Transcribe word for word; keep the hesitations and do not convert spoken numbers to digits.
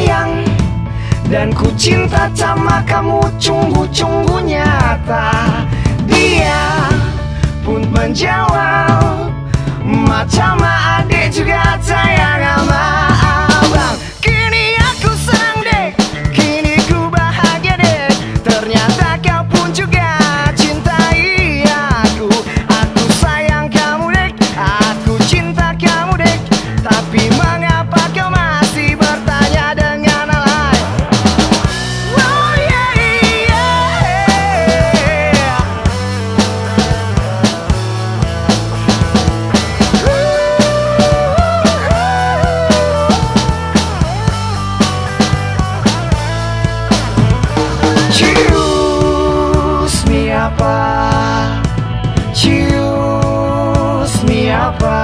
sayang dan ku cinta sama kamu sungguh-sungguh nyata. Dia pun menjawab, macam adik juga sayang sama abang. Kini aku senang dek, kini ku bahagia dek. Ternyata kau pun juga cintai aku. Aku sayang kamu dek, aku cinta kamu dek. Tapi mengapa kau masih bertanya dengan hal lain? Oh yeah, yeah. Choose me apa, choose me apa.